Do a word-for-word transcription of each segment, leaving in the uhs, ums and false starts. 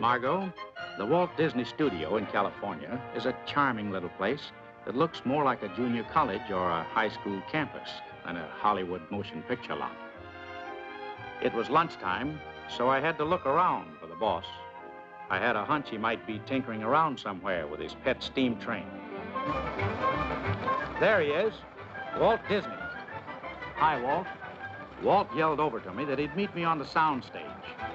Margot, the Walt Disney Studio in California is a charming little place that looks more like a junior college or a high school campus than a Hollywood motion picture lot. It was lunchtime, so I had to look around for the boss. I had a hunch he might be tinkering around somewhere with his pet steam train. There he is, Walt Disney. Hi, Walt. Walt yelled over to me that he'd meet me on the sound stage.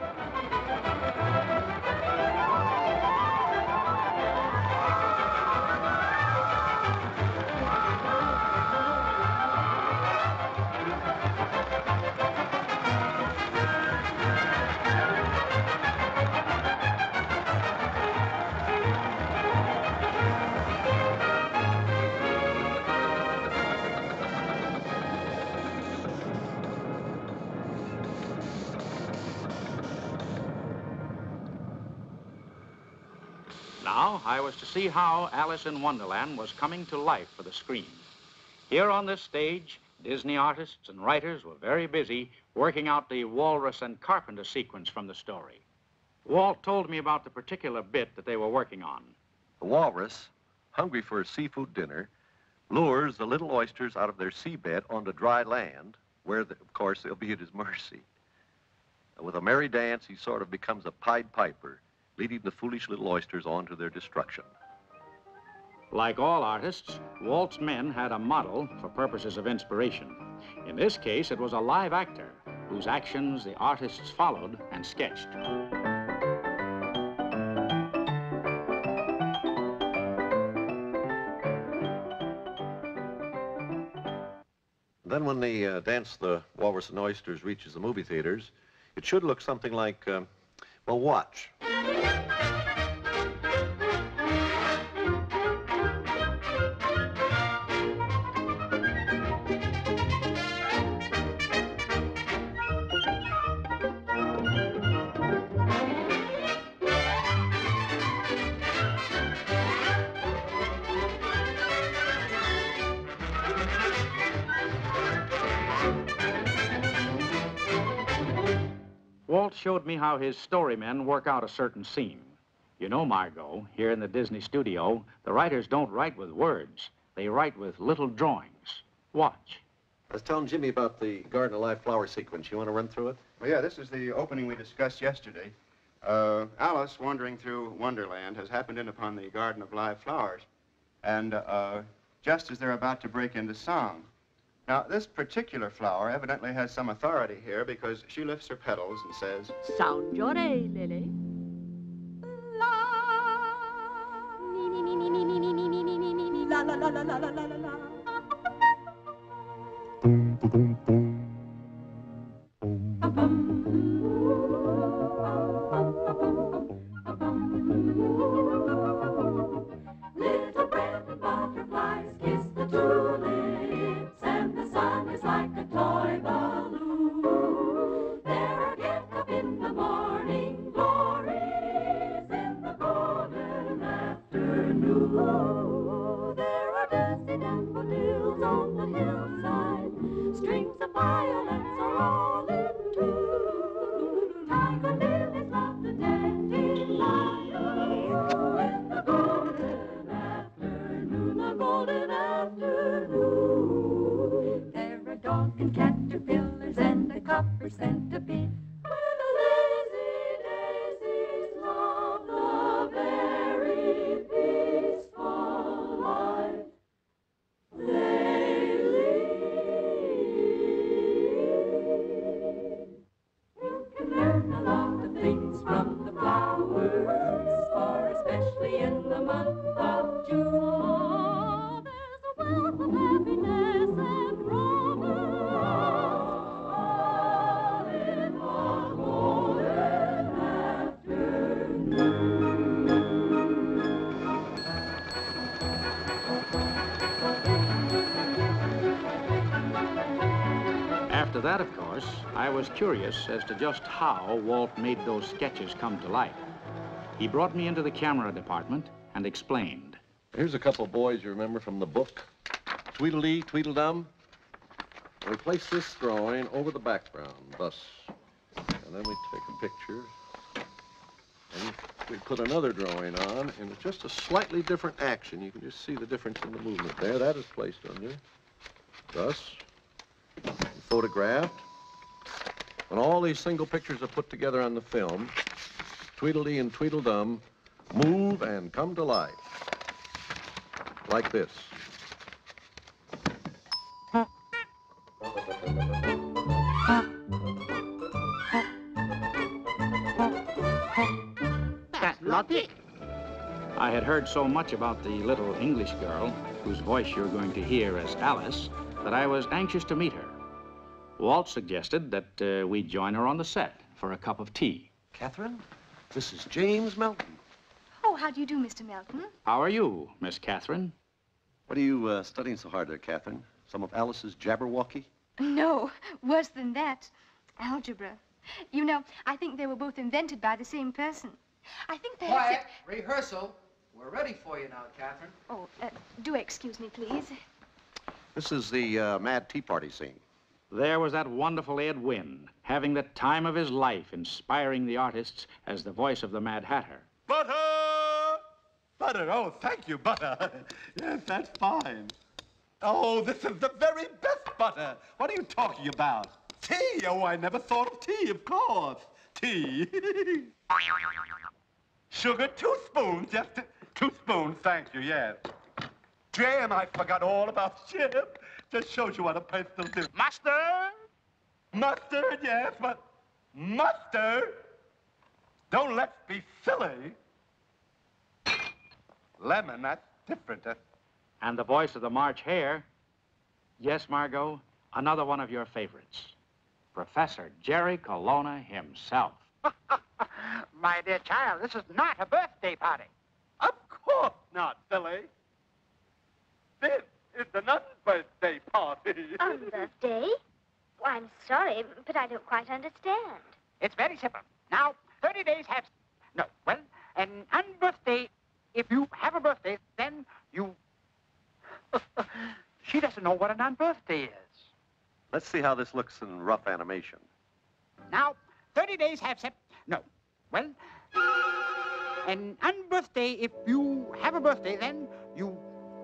Now, I was to see how Alice in Wonderland was coming to life for the screen. Here on this stage, Disney artists and writers were very busy working out the walrus and carpenter sequence from the story. Walt told me about the particular bit that they were working on. The walrus, hungry for a seafood dinner, lures the little oysters out of their seabed onto dry land, where, the, of course, they'll be at his mercy. With a merry dance, he sort of becomes a Pied Piper, leading the foolish little oysters on to their destruction. Like all artists, Walt's men had a model for purposes of inspiration. In this case, it was a live actor whose actions the artists followed and sketched. Then when the uh, dance The Walrus and Oysters reaches the movie theaters, it should look something like, uh, well, watch. Walt showed me how his storymen work out a certain scene. You know, Margot, here in the Disney studio, the writers don't write with words. They write with little drawings. Watch. I was telling Jimmy about the Garden of Live flower sequence. You want to run through it? Well, yeah, this is the opening we discussed yesterday. Uh, Alice, wandering through Wonderland, has happened in upon the Garden of Live Flowers. And uh, just as they're about to break into song. Now, this particular flower evidently has some authority here because she lifts her petals and says, "Sound your A, Lily. La, ni, ni, ni, ni, ni, ni, ni, ni, ni, ni, ni, la, la, la, la, la, la, la, la." Little bread butterflies kiss the tulips, and the sun is like a toy balloon. There are get up in the morning glories in the golden afternoon. There are dusty daffodils on the hillside, strings of violets are all in tune. Tiger lilies love the dandelions in the golden afternoon, the golden afternoon. There are dog and caterpillars and a copper centipede. Where the lazy daisies love the very peaceful life they lead. You can learn a lot of things from the flowers, for especially in the month of June, there's a wealth of happiness and promise, all in one golden afternoon. After that, of course, I was curious as to just how Walt made those sketches come to life. He brought me into the camera department and explained. Here's a couple of boys you remember from the book. Tweedledee, Tweedledum. We place this drawing over the background, thus. And then we take a picture. And we put another drawing on, and it's just a slightly different action. You can just see the difference in the movement there. That is placed under. Thus, photographed. When all these single pictures are put together on the film, Tweedledee and Tweedledum move and come to life. Like this. That's not it. I had heard so much about the little English girl, whose voice you're going to hear as Alice, that I was anxious to meet her. Walt suggested that uh, we join her on the set for a cup of tea. Catherine, this is James Melton. Oh, how do you do, Mister Melton? How are you, Miss Catherine? What are you uh, studying so hard there, Catherine? Some of Alice's Jabberwocky? No, worse than that. Algebra. You know, I think they were both invented by the same person. I think they... Quiet. Rehearsal. We're ready for you now, Catherine. Oh, uh, do excuse me, please. This is the uh, Mad Tea Party scene. There was that wonderful Ed Wynn, having the time of his life, inspiring the artists as the voice of the Mad Hatter. Butter! Butter, oh, thank you, butter. Yes, that's fine. Oh, this is the very best butter. What are you talking about? Tea? Oh, I never thought of tea, of course. Tea. Sugar, two spoons, just two spoons, thank you, yes. Jam, I forgot all about jam. Just shows you what a person will do. Mustard? Mustard, yes, but mustard? Don't let's be silly. Lemon, that's different. That's... And the voice of the March Hare. Yes, Margot, another one of your favorites. Professor Jerry Colonna himself. My dear child, this is not a birthday party. Of course not, silly. This is the nun's birthday party. On birthday? Well, I'm sorry, but I don't quite understand. It's very simple. Now, thirty days have... No, well, an unbirthday, if you have a birthday, then you... She doesn't know what an unbirthday is. Let's see how this looks in rough animation. Now, thirty days have sep... No, well, an unbirthday, if you have a birthday, then you...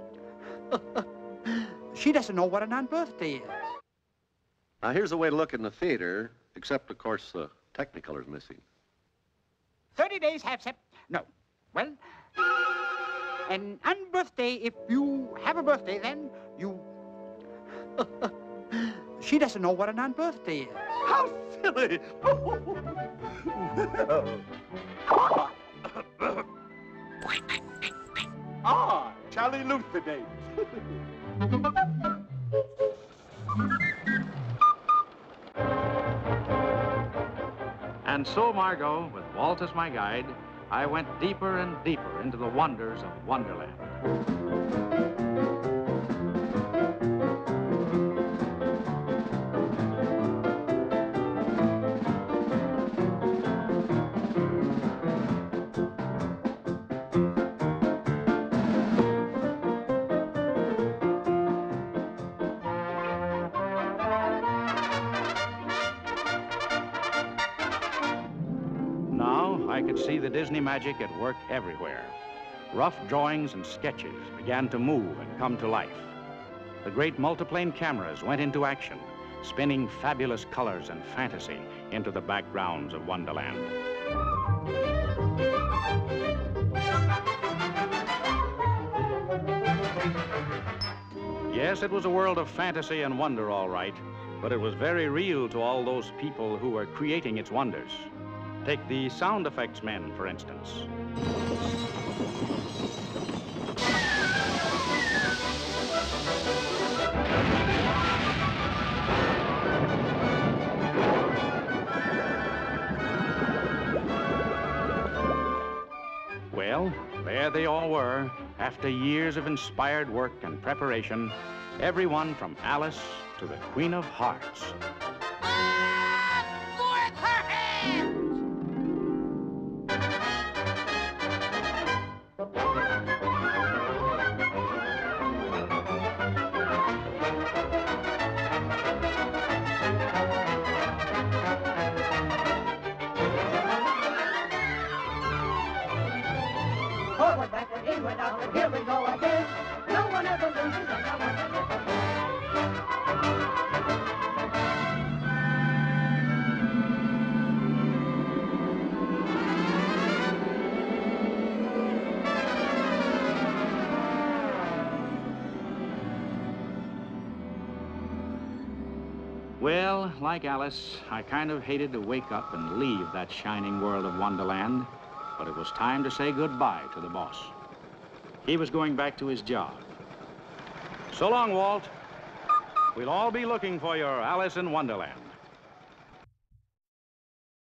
She doesn't know what an unbirthday is. Now, here's a way to look in the theater, except, of course, the Technicolor's missing. thirty days have sep... No, well, an unbirthday, if you have a birthday, then you... She doesn't know what an unbirthday is. How silly. Ah, shall elucidate. And so, Margot, with Walt as my guide, I went deeper and deeper into the wonders of Wonderland. I could see the Disney magic at work everywhere. Rough drawings and sketches began to move and come to life. The great multiplane cameras went into action, spinning fabulous colors and fantasy into the backgrounds of Wonderland. Yes, it was a world of fantasy and wonder, all right, but it was very real to all those people who were creating its wonders. Take the sound effects men, for instance. Well, there they all were, after years of inspired work and preparation, everyone from Alice to the Queen of Hearts. here we go again. No one ever loses, and I want to never win. Well, like Alice, I kind of hated to wake up and leave that shining world of Wonderland, but it was time to say goodbye to the boss. He was going back to his job. So long, Walt. We'll all be looking for your Alice in Wonderland.